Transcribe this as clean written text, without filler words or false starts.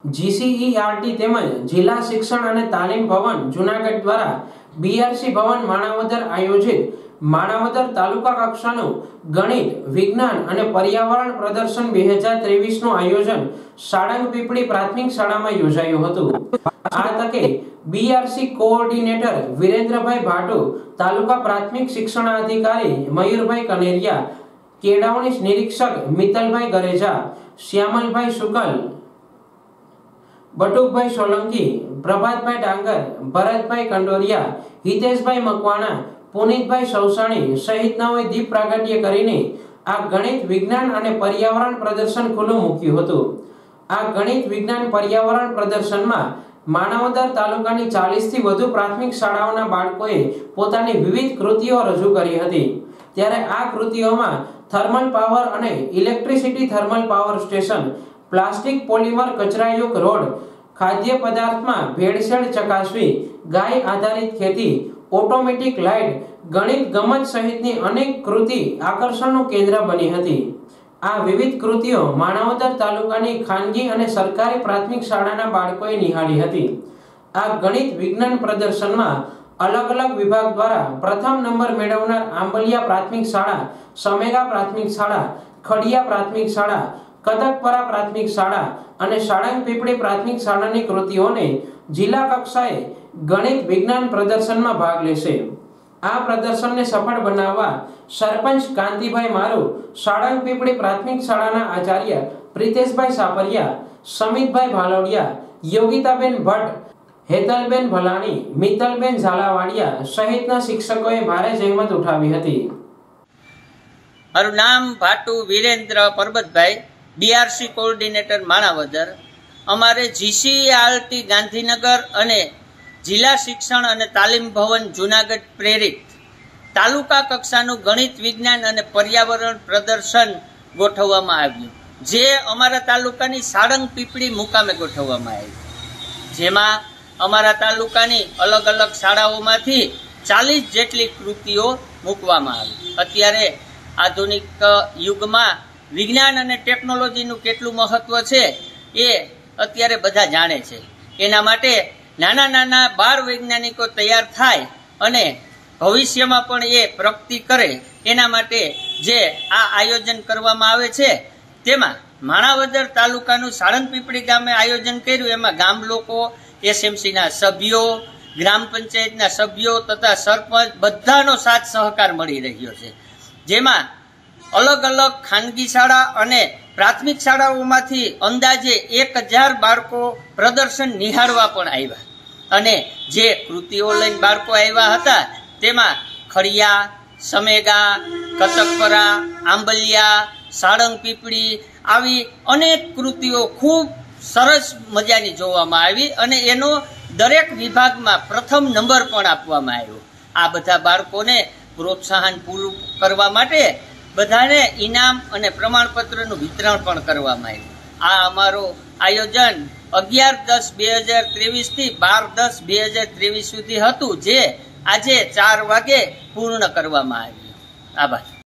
जीसीईआरटी તેમજ જિલ્લા શિક્ષણ અને તાલીમ ભવન જૂનાગઢ દ્વારા બીઆરસી ભવન માણાવદર આયોજિત માણાવદર તાલુકા કક્ષાનું ગણિત વિજ્ઞાન અને પર્યાવરણ પ્રદર્શન 2023 નું આયોજન સાળંગ પીપળી પ્રાથમિક શાળામાં યોજાયું હતું। આ તકે બીઆરસી કોઓર્ડિનેટર વિરેન્દ્રભાઈ ભાટુ, તાલુકા પ્રાથમિક શિક્ષણાધિકારી મયુરભાઈ કનેરિયા, કેળવણી નિરીક્ષક મિત્તલભાઈ ગરેજા, શ્યામલભાઈ શુકલ, बटुकभाई सोलंकी, प्रभातभाई डांगर, भरतभाई कंडोरिया, हितेशभाई मकवाणा, पुनीतभाई सौसाणी सहितनाओए दीप प्रागट्य करीने आ गणित विज्ञान अने पर्यावरण प्रदर्शन खुल्लुं मूक्युं हतुं। आ गणित विज्ञान पर्यावरण प्रदर्शनमां माणावदर तालुकानी 40 थी वधु प्राथमिक शाळाओना बाळकोए पोतानी विविध कृतिओ रजू करी हती। त्यारे आ कृतिओमां थर्मल पावर अने electricity thermal power station, plastic polymer कचरायुक्त रोड, खाद्य पदार्थ में भेड़सेड़ चकासवी, गाय आधारित खेती, ऑटोमेटिक लाइट, गणित गमत सहितनी अनेक कृति आकर्षणનું केंद्र बनी हती। आ विविध कृतिओ माणावदर तालुकानी खानगी अने सरकारी प्राथमिक शाळाना बाळकोए निहाળી हती। आ गणित विज्ञान प्रदर्शनमां अलग अलग विभाग द्वारा प्रथम नंबर मेळवनार आंबलिया प्राथमिक शाळा, समेगा प्राथमिक शाळा, खडिया प्राथमिक शाळा, कदकपरा प्राथमिक शाळा અને સાળંગ પીપળી પ્રાથમિક શાળાની કૃતિઓને જિલ્લા કક્ષાએ ગણિત વિજ્ઞાન પ્રદર્શનમાં ભાગ લેશે। આ પ્રદર્શનને સફળ બનાવવા સરપંચ કાંતિભાઈ મારુ, સાળંગ પીપળી પ્રાથમિક શાળાના આચાર્ય પ્રિતેશભાઈ સાપરિયા, સમિતભાઈ ભાલોડિયા, યોગિતાબેન ભટ્ટ, હેતલબેન ભલાણી, મિત્તલબેન ઝાલાવાડિયા સહિતના શિક્ષકોએ ભારે જહેમત ઉઠાવી હતી। મારું નામ ભાટુ વીરેન્દ્ર પરબતભાઈ, बीआरसी कोऑर्डिनेटर माणावदर। अमारे जीसीईआरटी गांधीनगर अने जिला शिक्षण अने तालीम भवन जूनागढ़ प्रेरित तालुका कक्षानु गणित विज्ञान अने पर्यावरण प्रदर्शन गोठववामां आव्युं, जे अमारा तालुकानी साळंग पीपળી मुकामे गोठववामां आव्युं। जेमां अमारा तालुकानी अलग अलग शाळाओमांथी 40 जेटली कृतिओ मूकवामां आवी। अत्यारे आधुनिक युगमां विज्ञान अने टेक्नोलॉजीनुं केटलुं महत्व छे ए अत्यारे बधा जाणे छे। एना माटे नाना नाना 12 वैज्ञानिको तैयार थाय अने भविष्यमां पण ए प्रगति करे एना माटे जे आ आयोजन करवामां आवे छे तेमां माणावदर तालुकानुं साळंग पीपળી गामे आयोजन कर्युं। एमां गाम लोको, एसएमसी ना सभ्यो, ग्राम पंचायतना सभ्यो तथा सरपंच बधानो साथ सहकार मळी रह्यो छे। जेमां अलग अलग खानगी शाळा अने प्राथमिक शाळाओमांथी अंदाजे 1000 बाळको प्रदर्शन निहाळवा पण आव्या अने जे कृतिओ लईने बाळको आव्या हता तेमां खडिया, समेगा, कतकपरा, आंबलिया, साळंग पीपળી आवी अनेक कृतिओ खूब सरस मजानी जोवामां आवी अने एनो दरेक विभागमां प्रथम नंबर पण आपवामां आव्यो। आ बधा बाळकोने प्रोत्साहन पूरुं करवा माटे बधाने इनाम अने प्रमाणपत्रનું वितरण पण करवामां આવ્યું। आ अमारो आयोजन 11/10/2023 થી 12/10/2023 સુધી હતું, જે આજે 4 વાગે પૂર્ણ કરવામાં આવ્યું। આભાર।